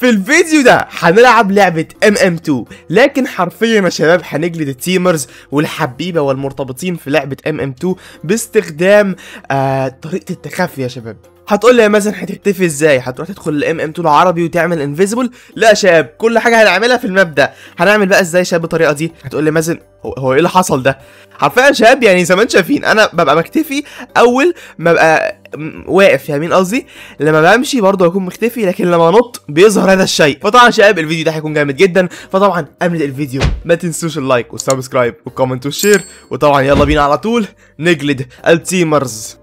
في الفيديو ده هنلعب لعبة MM2، لكن حرفيا يا شباب هنجلد التيمرز والحبيبة والمرتبطين في لعبة MM2 باستخدام طريقة التخفي يا شباب. هتقول لي يا مازن هتختفي ازاي؟ هتروح تدخل الMM2 العربي وتعمل انفيزبل؟ لا يا شباب، كل حاجة هنعملها في الماب ده. هنعمل بقى ازاي يا شباب بالطريقة دي؟ هتقول لي مازن هو ايه اللي حصل ده؟ حرفيا يا شباب يعني زي ما انتم شايفين انا ببقى مختفي اول ما ببقى واقف، فاهمين قصدي؟ لما بمشي برضه هكون مختفي، لكن لما انط بيظهر هذا الشيء. فطبعا يا شباب الفيديو ده هيكون جامد جدا، فطبعا قبل الفيديو ما تنسوش اللايك والسبسكرايب والكومنت والشير، وطبعا يلا بينا على طول نجلد التيمرز.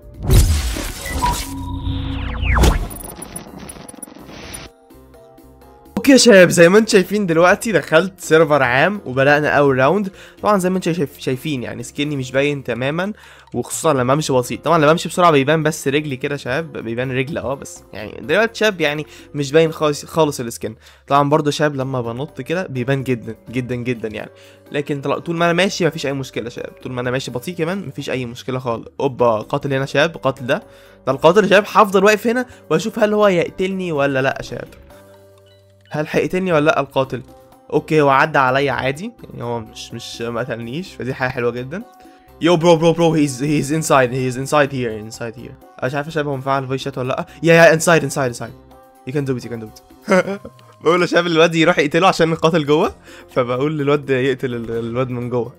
اوكي يا شباب، زي ما انتم شايفين دلوقتي دخلت سيرفر عام وبدأنا اول راوند. طبعا زي ما انتم شايفين يعني سكني مش باين تماما، وخصوصا لما امشي بسيط. طبعا لما بمشي بسرعه بيبان بس رجلي كده شباب، بيبان رجل بس يعني دلوقتي شباب يعني مش باين خالص السكن. طبعا برضه شباب لما بنط كده بيبان جدا جدا جدا يعني، لكن طول ما انا ماشي مفيش اي مشكله شباب. طول ما انا ماشي بطيء كمان مفيش اي مشكله خالص. اوبا قاتل هنا شباب، قاتل ده القاتل شباب. هفضل واقف هنا واشوف هل هو يقتلني ولا لا شباب، هل هيقتلني ولا لا القاتل. اوكي هو عدى عليا عادي يعني، هو مش ما قتلنيش، فدي حاجه حلوه جدا. يو برو هيز انسايد هير. انا مش عارف يا شباب هو مفعل فويس شات ولا لا. يا انسايد يو كان دو ات بقول لشباب الواد يروح يقتله عشان القاتل جوه، فبقول للواد يقتل الواد من جوه.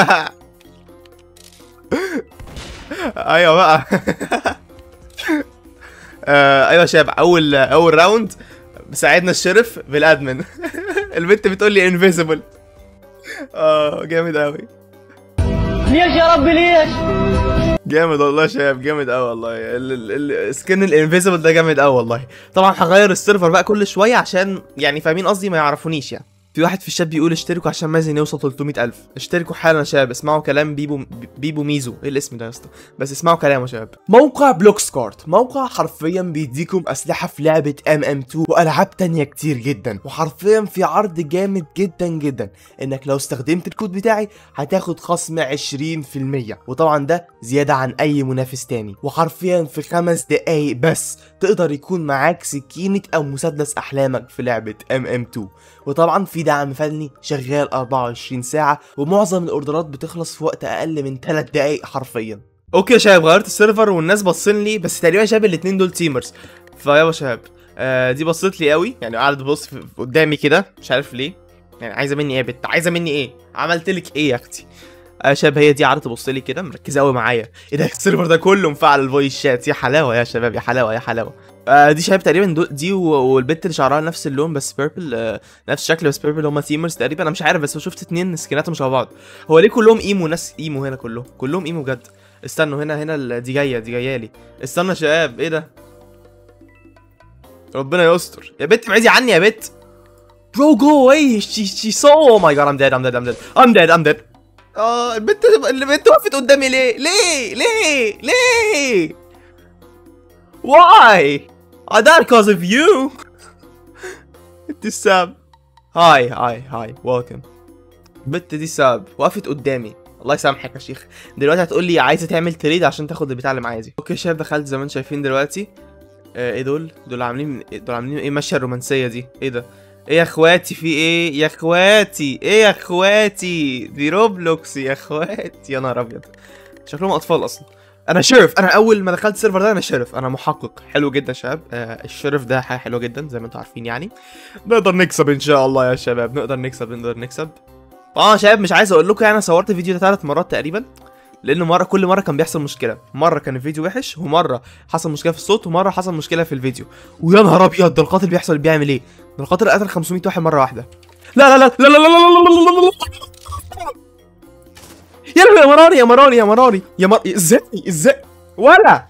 ايوه بقى. ايوه يا شباب، اول راوند ساعدنا الشرف بالادمن. البنت بتقول لي انفيزبل. جامد قوي. ليش يا ربي ليش؟ جامد والله يا شباب، جامد قوي والله. سكن الانفيزبل ده جامد قوي والله. طبعا هغير السيرفر بقى كل شويه عشان يعني فاهمين قصدي ما يعرفونيش يعني. في واحد في الشات بيقول اشتركوا عشان مازن يوصل 300,000. اشتركوا حالا يا شباب، اسمعوا كلام بيبو ميزو. ايه الاسم ده يا اسطى؟ بس اسمعوا كلامه يا شباب. موقع بلوكسكارت موقع حرفيا بيديكم اسلحه في لعبه MM2 والعاب تانية كتير جدا، وحرفيا في عرض جامد جدا جدا انك لو استخدمت الكود بتاعي هتاخد خصم 20%، وطبعا ده زياده عن اي منافس تاني. وحرفيا في 5 دقايق بس تقدر يكون معاك سكينه او مسدس احلامك في لعبه MM2. وطبعا في دعم فني شغال 24 ساعة، ومعظم الاوردرات بتخلص في وقت اقل من 3 دقايق حرفيا. اوكي يا شباب، غيرت السيرفر والناس باصين لي، بس تقريبا شباب الاتنين دول تيمرز. فيابا شباب دي بصت لي قوي يعني، قاعده تبص قدامي كده مش عارف ليه يعني. عايزه مني ايه يا بت؟ عايزه مني ايه؟ عملت لك ايه يا اختي؟ شباب هي دي قاعده تبص لي كده مركزه قوي معايا. ايه ده؟ السيرفر ده كله مفعل الفويس شات. يا حلاوه يا شباب، يا حلاوه يا حلاوه. دي شباب تقريبا دي والبت اللي شعرها نفس اللون بس بيربل، نفس الشكل بس بيربل، هما تيمرز تقريبا. انا مش عارف بس شفت اتنين سكناتهم شبه بعض. هو ليه كلهم ايمو؟ ناس ايمو هنا كلهم ايمو بجد. استنوا هنا دي جايه لي. استنى يا شباب، ايه ده؟ ربنا يستر يا بت، ابعدي عني يا بت. برو جو اواي. شي سو ماي جاد. I'm dead. البنت وقفت قدامي ليه؟ Why? I died because of you. دي ساب. هاي welcome. البنت دي ساب وقفت قدامي. الله يسامحك يا شيخ. دلوقتي هتقول لي عايزه تعمل تريد عشان تاخد البتاع اللي معايا دي. اوكي شباب، دخلت زي ما انتم شايفين دلوقتي. ايه دول عاملين ايه ماشيه الرومانسيه دي؟ ايه ده؟ ايه يا اخواتي؟ في ايه يا اخواتي؟ ايه يا اخواتي؟ دي روبلوكس يا اخواتي. يا نهار ابيض، شكلهم اطفال اصلا. انا شرف، انا اول ما دخلت السيرفر ده انا شرف، انا محقق. حلو جدا شباب. الشرف ده حاجه حلوه جدا زي ما انتم عارفين يعني. نقدر نكسب ان شاء الله يا شباب، نقدر نكسب. شباب مش عايز اقول لكم يعني، انا صورت فيديو ده 3 مرات تقريبا، لان كل مره كان بيحصل مشكله. مره كان الفيديو وحش، ومره حصل مشكله في الصوت، ومره حصل مشكله في الفيديو. ويا نهار ابيض، ده القاتل بيعمل ايه؟ ده القاتل قتل 500 واحد مره واحده. لا يا مراري ازاي ولا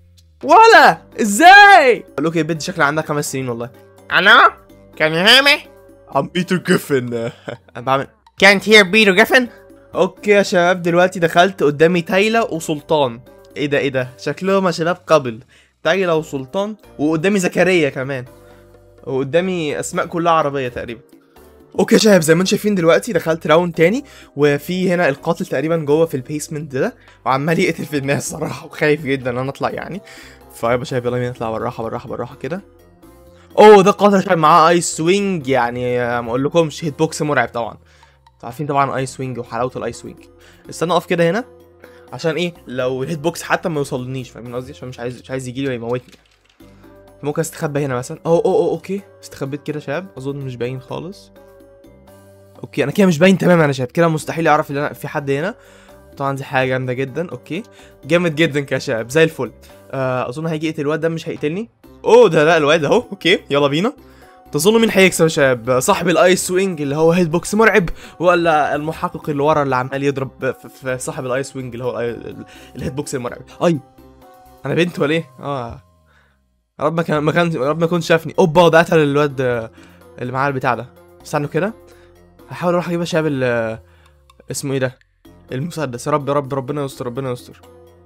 ازاي؟ اقول لك يا بنت شكلها عندها 5 سنين والله. انا كان هامي I'm Peter Griffin. انا بعمل can't hear Peter Griffin. اوكي يا شباب، دلوقتي دخلت قدامي تايلا وسلطان. ايه ده؟ شكلهم يا شباب قبل تايلا وسلطان، وقدامي زكريا كمان، وقدامي اسماء كلها عربيه تقريبا. اوكي يا شباب، زي ما انتم شايفين دلوقتي دخلت راوند تاني، وفي هنا القاتل تقريبا جوه في البيسمنت ده، وعمال يقتل في الناس صراحه، وخايف جدا ان انا اطلع يعني. فيابا شباب يلا بينا نطلع بالراحه كده. اوه ده قاتل شباب معاه ايس وينج، يعني ما اقولكمش هيت بوكس مرعب طبعا. انتوا عارفين طبعا ايس وينج وحلاوه الايس وينج. استنى اقف كده هنا عشان ايه لو الهيت بوكس حتى ما يوصلنيش، فاهمين قصدي؟ عشان مش عايز يجي لي ويموتني. ممكن استخبى هنا مثلا. أوه اوكي استخبيت كده شباب، اظن مش باين خالص. اوكي انا كده مش باين تماما يا شباب، كده مستحيل يعرف ان انا في حد هنا. طبعا دي حاجه جامده جدا. اوكي جامد جدا كده يا شباب زي الفل. اظن هيجي يقتل الواد ده، مش هيقتلني. اوه ده لا الواد اهو. اوكي يلا بينا. تظنوا مين هيكسب يا شباب؟ صاحب الايس وينج اللي هو هيد بوكس مرعب، ولا المحقق اللي ورا اللي عمال يضرب في صاحب الايس وينج اللي هو الهيد بوكس المرعب؟ اي انا بنت ولا ايه؟ يا رب يا رب ما يكون شافني. اوبا ده قتل الواد اللي معاه البتاع ده. استنوا كده هحاول اروح اجيب يا شباب اسمه ايه ده، المسدس. يا رب يا رب ربنا يستر ربنا يستر.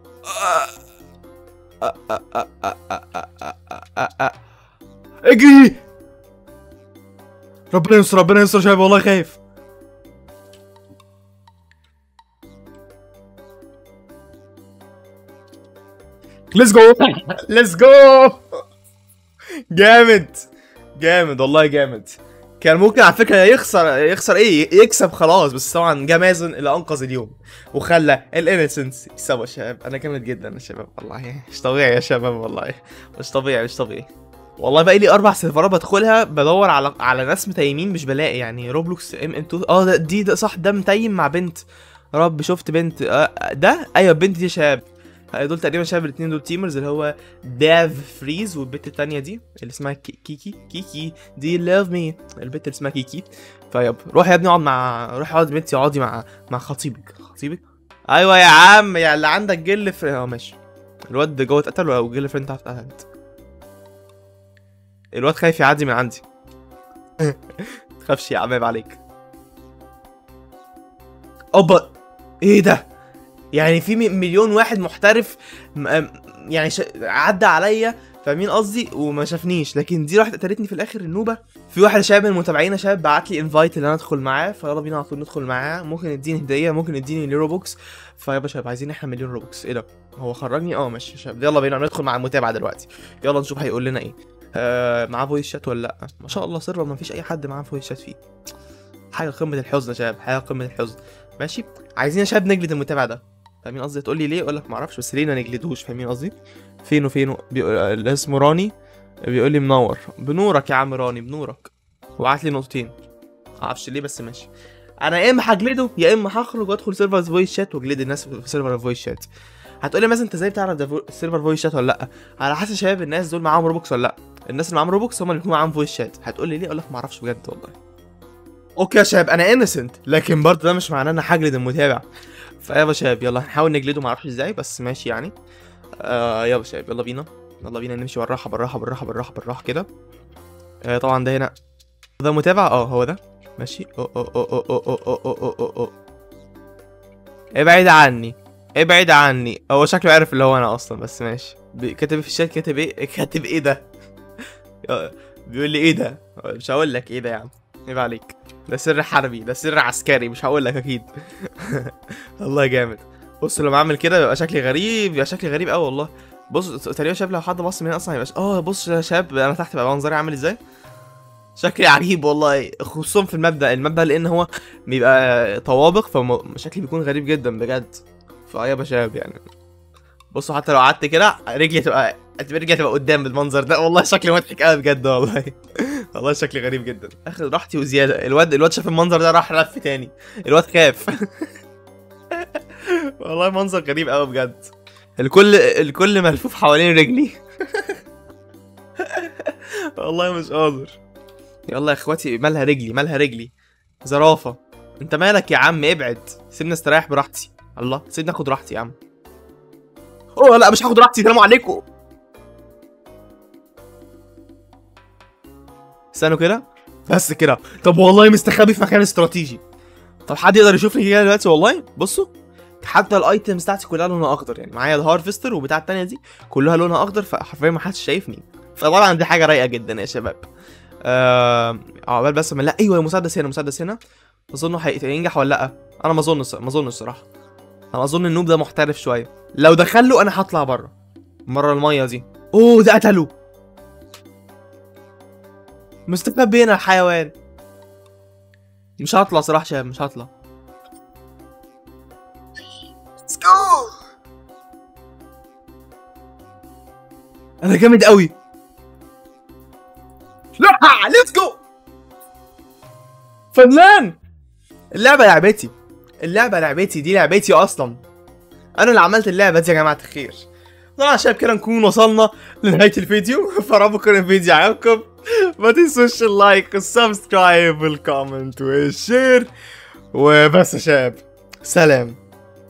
اجري. ربنا يستر ربنا يستر يا شباب والله خايف. ليتس جو ليتس جو. جامد جامد والله جامد. كان ممكن على فكره يخسر ايه، يكسب خلاص، بس طبعا جه مازن اللي انقذ اليوم وخلى الانسنس يكسبوا يا شباب. انا جامد جدا يا شباب والله، مش طبيعي يا شباب والله، مش طبيعي مش طبيعي والله. بقى لي 4 سيرفرات بدخلها بدور على ناس متيمين مش بلاقي، يعني روبلوكس ام 2 ده صح، ده متيم مع بنت. يا رب شفت بنت ده ايوه البنت دي يا شباب. دول تقريبا شباب الاثنين دول تيمرز، اللي هو داف فريز والبت التانية دي اللي اسمها كيكي دي لاف مي، البت اللي اسمها كيكي. فيب روح يا ابني اقعد روح اقعد بنتي اقعدي مع خطيبك. ايوه يا عم يا اللي عندك جل ماشي. الواد جوه اتقتل او جل فريند اتقتلت. الواد خايف يعدي من عندي. تخافش يا عم عيب عليك. اوبا ايه ده؟ يعني في مليون واحد محترف يعني عدى عليا، فاهمين قصدي؟ وما شافنيش، لكن دي راحت قتلتني في الاخر النوبه. في واحد شاب من متابعينا شاب بعت لي انفايت ان انا ادخل معاه، فيلا بينا على طول ندخل معاه. ممكن يديني هديه، ممكن يديني روبوكس. فيابا شباب عايزين احنا مليون روبوكس. ايه ده هو خرجني؟ ماشي يا شباب يلا بينا ندخل مع المتابع دلوقتي. يلا نشوف هيقول لنا ايه. معاه فويس شات ولا لا؟ ما شاء الله سيرفر ما فيش اي حد معاه فويس شات فيه. حاجه قمه الحزن يا شباب، حاجه قمه الحزن. ماشي عايزين يا شباب نجلد المتابع ده، فاهمين قصدي؟ تقول لي ليه؟ اقول لك ما اعرفش، بس ليه ما نجلدوش؟ فاهمين قصدي؟ فينه اللي اسمه راني بيقول لي منور. بنورك يا عم راني بنورك، وبعت لي نقطتين ما اعرفش ليه بس ماشي. انا يا اما هجلده يا اما هخرج وادخل سيرفر فويس شات واجلد الناس في سيرفر فويس شات. هتقول لي مثلا انت ازاي بتعرف ده سيرفر فويس شات ولا لا؟ على حسب شباب الناس دول معاهم روبوكس ولا لا. الناس اللي معاهم روبوكس هم اللي بيكونوا معاهم فويس شات. هتقول لي ليه؟ اقول لك ما اعرفش بجد والله. اوكي يا شباب انا انسنت، لكن برضه ده مش معناه ان انا هجلد المتابع. فيابا شباب يلا هنحاول نجلده، ما اعرفش ازاي بس ماشي يعني. يلا شباب يلا بينا نمشي بالراحه بالراحه كده. طبعا ده هنا ده متابع هو ده ماشي. ابعد عني. هو شكله عارف اللي هو انا اصلا، بس ماشي. كاتب في الشات كاتب ايه ده؟ بيقول لي ايه ده؟ مش هقول لك ايه ده يا عم، عيب عليك. ده سر حربي، ده سر عسكري، مش هقول لك اكيد. والله جامد. بص لما اعمل كده بيبقى شكلي غريب قوي والله. بص تقريبا شاب لو حد بص من هنا اصلا هيبقى بص يا شاب انا تحت بقى منظري عامل ازاي. شكلي عجيب والله، خصوصا في المبدأ لان هو بيبقى طوابق، فشكلي بيكون غريب جدا بجد. فيا شباب يعني بصوا حتى لو قعدت كده رجلي تبقى قدام بالمنظر ده. والله شكلي مضحك قوي بجد والله. والله شكلي غريب جدا، اخد راحتي وزياده. الواد شاف المنظر ده راح لف تاني. الواد خاف. والله منظر غريب قوي بجد. الكل ملفوف حوالين رجلي. والله مش قادر. يلا يا اخواتي مالها رجلي زرافه. انت مالك يا عم؟ ابعد سيبني استريح براحتي. الله سيبني اخد راحتي يا عم. لا مش هاخد راحتي، سلام عليكم. استنوا كده بس كده. طب والله مستخبي في مكان استراتيجي. طب حد يقدر يشوفني كده دلوقتي؟ والله بصوا حتى الايتمز بتاعتي كلها لونها اخضر، يعني معايا الهارفستر وبتاع التانية دي كلها لونها اخضر، فحرفيا ما حدش شايفني. فطبعا دي حاجه رايقه جدا يا شباب. عقبال بس لا ايوه مسدس هنا. اظنه هينجح ولا لا؟ انا ما اظن الصراحه. انا اظن النوب ده محترف شويه، لو دخل له انا هطلع بره الميه دي. ده قتله. مستخبي هنا الحيوان. مش هطلع صراحة شباب، مش هطلع. Let's go. انا جامد قوي. لا ليتس جو. فنان. اللعبة لعبتي، اللعبة لعبتي، دي لعبتي اصلا. انا اللي عملت اللعبة دي يا جماعة الخير. طبعا شباب كده نكون وصلنا لنهاية الفيديو. فرب يكون الفيديو عجبكم. ما تنسوش اللايك والسبسكرايب والكومنت والشير. وبس يا شباب، سلام.